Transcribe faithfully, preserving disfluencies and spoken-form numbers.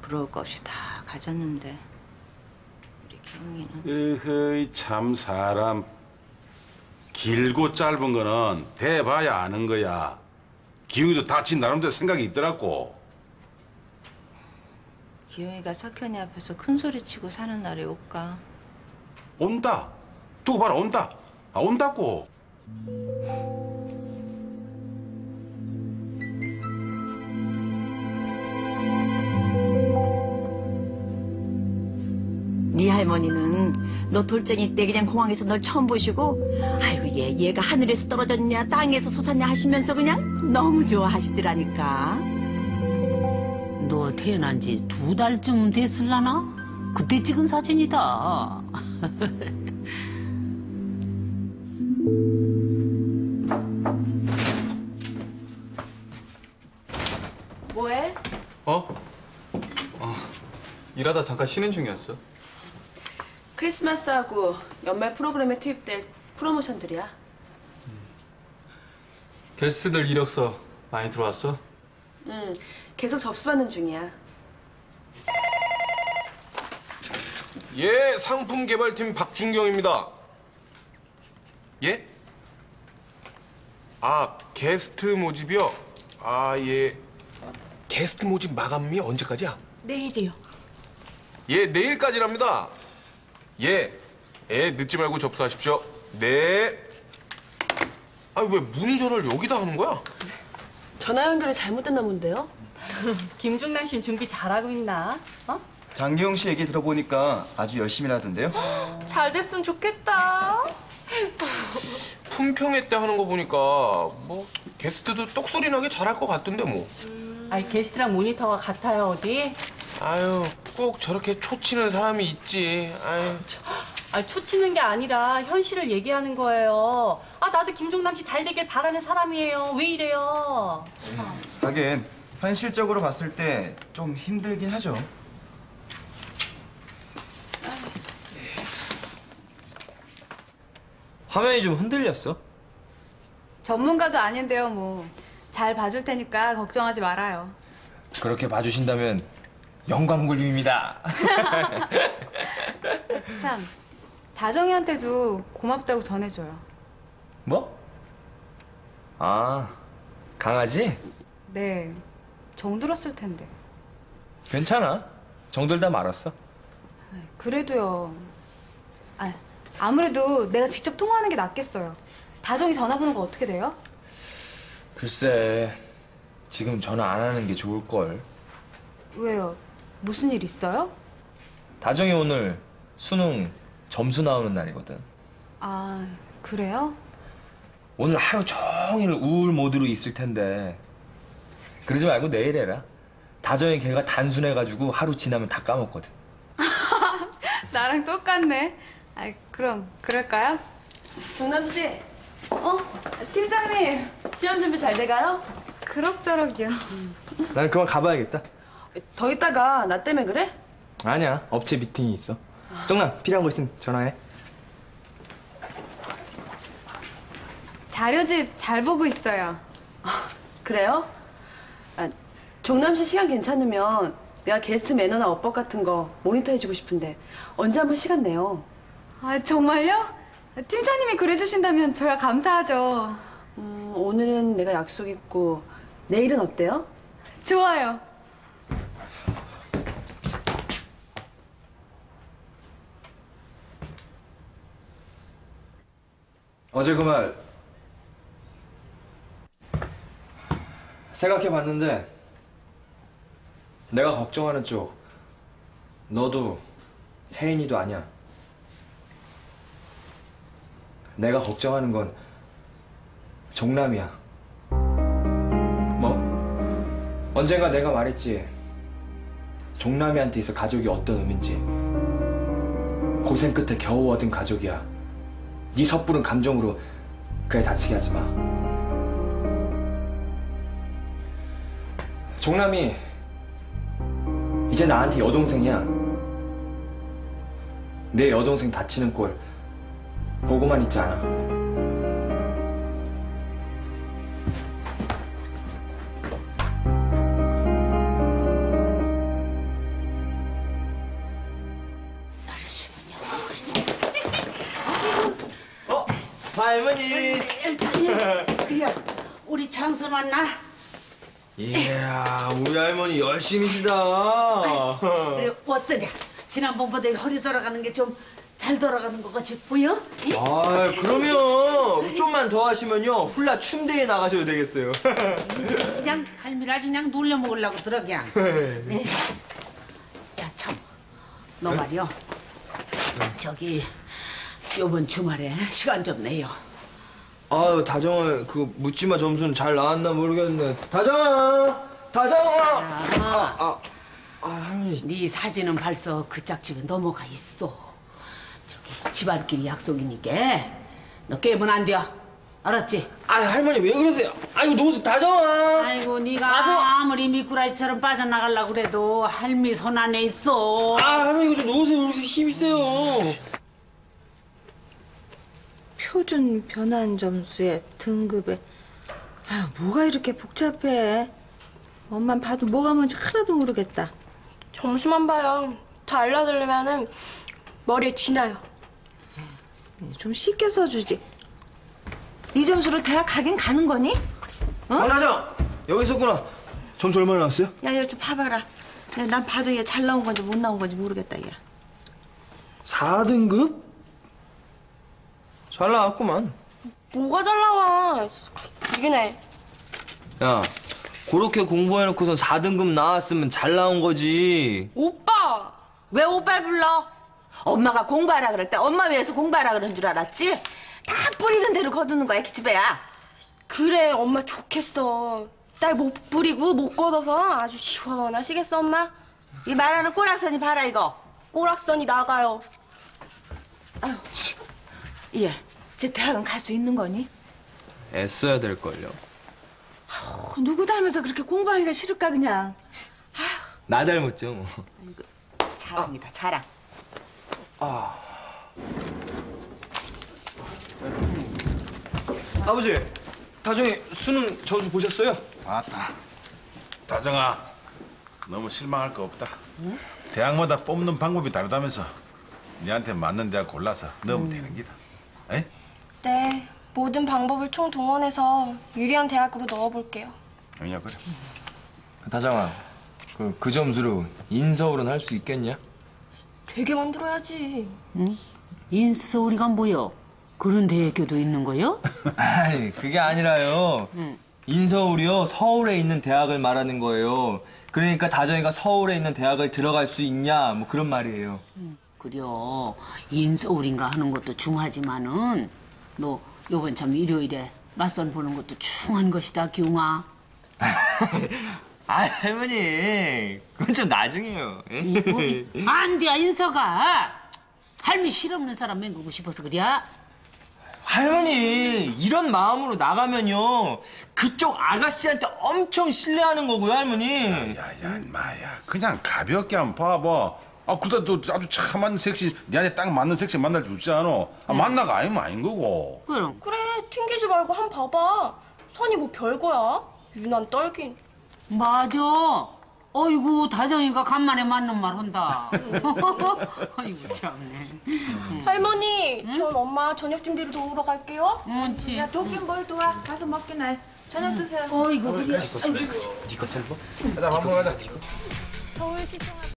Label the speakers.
Speaker 1: 부러울 거 없이 다 가졌는데 우리 기용이는.
Speaker 2: 에허이 참 사람 길고 짧은 거는 대봐야 아는 거야. 기용이도 다친 나름대로 생각이 있더라고.
Speaker 1: 기용이가 석현이 앞에서 큰 소리 치고 사는 날이 올까?
Speaker 2: 온다. 두고 봐라 온다. 아 온다고.
Speaker 3: 네 할머니는 너 돌쟁이 때 그냥 공항에서 널 처음 보시고 아이고 얘 얘가 하늘에서 떨어졌냐 땅에서 솟았냐 하시면서 그냥 너무 좋아하시더라니까.
Speaker 4: 너 태어난 지 두 달쯤 됐을라나? 그때 찍은 사진이다.
Speaker 5: 뭐해?
Speaker 6: 어? 어, 일하다 잠깐 쉬는 중이었어.
Speaker 5: 크리스마스하고 연말 프로그램에 투입될 프로모션들이야.
Speaker 6: 게스트들 이력서 많이 들어왔어?
Speaker 5: 응, 계속 접수받는 중이야.
Speaker 7: 예, 상품 개발팀 박준경입니다. 예? 아, 게스트 모집이요? 아, 예. 게스트 모집 마감이 언제까지야?
Speaker 3: 내일이요.
Speaker 7: 예, 내일까지랍니다. 예. 예, 늦지 말고 접수하십시오. 네. 아, 왜 문의전화를 여기다 하는 거야?
Speaker 5: 전화 연결이 잘못됐나 본데요?
Speaker 8: 김종남 씨는 준비 잘하고 있나? 어?
Speaker 9: 장기용 씨 얘기 들어보니까 아주 열심히 하던데요?
Speaker 8: 잘 됐으면 좋겠다.
Speaker 7: 품평회 때 하는 거 보니까 뭐 게스트도 똑소리 나게 잘할 것 같던데 뭐.
Speaker 8: 아니 게스트랑 모니터가 같아요 어디?
Speaker 7: 아유, 꼭 저렇게 초치는 사람이 있지. 아유.
Speaker 8: 아 초치는 게 아니라 현실을 얘기하는 거예요. 아 나도 김종남 씨 잘 되길 바라는 사람이에요. 왜 이래요?
Speaker 9: 하긴 현실적으로 봤을 때 좀 힘들긴 하죠. 화면이 좀 흔들렸어.
Speaker 10: 전문가도 아닌데요, 뭐. 잘 봐줄 테니까 걱정하지 말아요.
Speaker 9: 그렇게 봐주신다면 영광굴림입니다.
Speaker 10: 참, 다정이한테도 고맙다고 전해줘요.
Speaker 9: 뭐? 아, 강아지?
Speaker 10: 네, 정들었을 텐데.
Speaker 9: 괜찮아. 정들다 말았어.
Speaker 10: 그래도요. 아, 아무래도 내가 직접 통화하는 게 낫겠어요. 다정이 전화 보는 거 어떻게 돼요?
Speaker 9: 글쎄, 지금 전화 안 하는 게 좋을걸.
Speaker 10: 왜요? 무슨 일 있어요?
Speaker 9: 다정이 오늘 수능 점수 나오는 날이거든.
Speaker 10: 아, 그래요?
Speaker 9: 오늘 하루 종일 우울 모드로 있을 텐데 그러지 말고 내일 해라. 다정이 걔가 단순해가지고 하루 지나면 다 까먹거든.
Speaker 10: 나랑 똑같네. 아, 그럼 그럴까요?
Speaker 5: 종남 씨,
Speaker 10: 어? 팀장님.
Speaker 5: 시험 준비 잘 돼가요?
Speaker 10: 그럭저럭이요.
Speaker 9: 난 그만 가봐야겠다.
Speaker 5: 더 있다가 나 때문에 그래?
Speaker 9: 아니야, 업체 미팅이 있어. 정남, 필요한 거 있으면 전화해.
Speaker 10: 자료집 잘 보고 있어요.
Speaker 5: 아, 그래요? 아, 종남 씨 시간 괜찮으면 내가 게스트 매너나 어법 같은 거 모니터 해주고 싶은데 언제 한번 시간 내요.
Speaker 10: 아, 정말요? 팀장님이 그래주신다면 저야 감사하죠.
Speaker 5: 음, 오늘은 내가 약속 있고 내일은 어때요?
Speaker 10: 좋아요.
Speaker 9: 어제 그 말 생각해봤는데 내가 걱정하는 쪽 너도 혜인이도 아니야. 내가 걱정하는 건 종남이야. 뭐? 언젠가 내가 말했지. 종남이한테 있어 가족이 어떤 의미인지. 고생 끝에 겨우 얻은 가족이야. 네 섣부른 감정으로 그애 다치게 하지 마. 종남이 이제 나한테 여동생이야. 내 여동생 다치는 꼴 보고만 있지 않아. 할머니.
Speaker 4: 그래, 우리 장선 왔나?
Speaker 9: 이야, 우리 할머니 열심히시다.
Speaker 4: 그래, 어떠냐? 지난번보다 허리 돌아가는 게 좀 잘 돌아가는 것 같이 보여?
Speaker 9: 아, 그러면 좀만 더 하시면요 훌라 춤대회 나가셔도 되겠어요.
Speaker 4: 그냥 할미를 아주 그냥 놀려 먹으려고 들어 그냥. 네. 야, 참, 너 말이요. 저기 요번 주말에 시간 좀 내요.
Speaker 9: 아유, 다정아, 그 묻지마 점수는 잘 나왔나 모르겠네. 다정아, 다정아. 아, 아, 아, 할머니.
Speaker 4: 네 사진은 벌써 그 짝집에 넘어가 있어. 저기 집안끼리 약속이니까 너 깨면 안 돼. 알았지?
Speaker 9: 아, 할머니 왜 그러세요? 아이고, 놓으세요, 다정아.
Speaker 4: 아이고, 네가
Speaker 9: 다정아.
Speaker 4: 아무리 미꾸라지처럼 빠져나가려고 그래도 할미 손 안에 있어.
Speaker 9: 아, 할머니 이거 좀 놓으세요. 그래서 힘이 세요.
Speaker 1: 표준 변환 점수에 등급에 아유 뭐가 이렇게 복잡해. 엄만 봐도 뭐가 뭔지 하나도 모르겠다.
Speaker 11: 점수만 봐요. 더 알려드리면은 머리에 쥐나요.
Speaker 1: 좀 쉽게 써주지. 이 점수로 대학 가긴 가는 거니? 어?
Speaker 9: 황다정, 여기 있었구나. 점수 얼마나 나왔어요?
Speaker 1: 야, 얘 좀 봐봐라. 야, 난 봐도 얘 잘 나온 건지 못 나온 건지 모르겠다, 얘.
Speaker 9: 사 등급? 잘 나왔구만.
Speaker 11: 뭐가 잘 나와. 이기네.
Speaker 9: 야, 그렇게 공부해놓고선 사 등급 나왔으면 잘 나온 거지.
Speaker 11: 오빠!
Speaker 3: 왜 오빠를 불러? 엄마가 공부하라 그럴 때 엄마 위해서 공부하라 그런 줄 알았지? 다 뿌리는 대로 거두는 거야, 기집애야.
Speaker 11: 그래, 엄마 좋겠어. 딸 못 부리고 못 걷어서 아주 시원하시겠어, 엄마?
Speaker 3: 이 말하는 꼬락선이 봐라, 이거.
Speaker 11: 꼬락선이 나가요.
Speaker 3: 아유, 얘, 쟤 대학은 갈 수 있는 거니?
Speaker 9: 애써야 될걸요.
Speaker 3: 어, 누구 닮아서 그렇게 공부하기가 싫을까, 그냥.
Speaker 9: 나 닮았죠, 뭐.
Speaker 3: 자랑이다, 자랑.
Speaker 9: 아버지, 다정이 수능 점수 보셨어요?
Speaker 2: 아따, 다정아, 너무 실망할 거 없다. 대학마다 뽑는 방법이 다르다면서 니한테 맞는 대학 골라서 넣으면 되는 기다. 에이?
Speaker 11: 네, 모든 방법을 총동원해서 유리한 대학으로 넣어볼게요.
Speaker 2: 아니야, 그래.
Speaker 9: 다정아, 그, 그 점수로 인서울은 할 수 있겠냐?
Speaker 11: 되게 만들어야지.
Speaker 4: 응? 인서울이가 뭐여? 그런 대학교도 있는 거요?
Speaker 9: 아니, 그게 아니라요.
Speaker 4: 응.
Speaker 9: 인서울이요, 서울에 있는 대학을 말하는 거예요. 그러니까 다정이가 서울에 있는 대학을 들어갈 수 있냐, 뭐 그런 말이에요.
Speaker 4: 응. 그려. 인서울인가 하는 것도 중하지만은 너 요번 참 일요일에 맞선 보는 것도 중한 것이다, 기웅아.
Speaker 9: 아, 할머니, 그건 좀 나중에요.
Speaker 4: 안 돼, 인서가. 할미 실없는 사람 맹글고 싶어서 그래.
Speaker 9: 할머니, 이런 마음으로 나가면요, 그쪽 아가씨한테 엄청 신뢰하는 거고요, 할머니.
Speaker 2: 야야, 인마야, 그냥 가볍게 한번 봐봐. 아, 그러다 또 아주 참한 섹시, 니한테 딱 맞는 섹시 만날 줄 있지 않아? 아, 만나가 아니면 아닌 거고.
Speaker 4: 그럼.
Speaker 11: 그래, 튕기지 말고 한 번 봐봐. 선이 뭐 별거야. 유난 떨긴.
Speaker 4: 맞아. 어이구, 다정이가 간만에 맞는 말 한다. 아이고, 참네.
Speaker 11: 할머니, 전 엄마 저녁 준비를 도우러 갈게요.
Speaker 4: 옳지.
Speaker 1: 야, 도끼는 뭘 도와? 가서 먹기나 해. 저녁 드세요.
Speaker 4: 어이구, 그래.
Speaker 2: 가자, 밥 먹으러 가자.
Speaker 11: 서울시청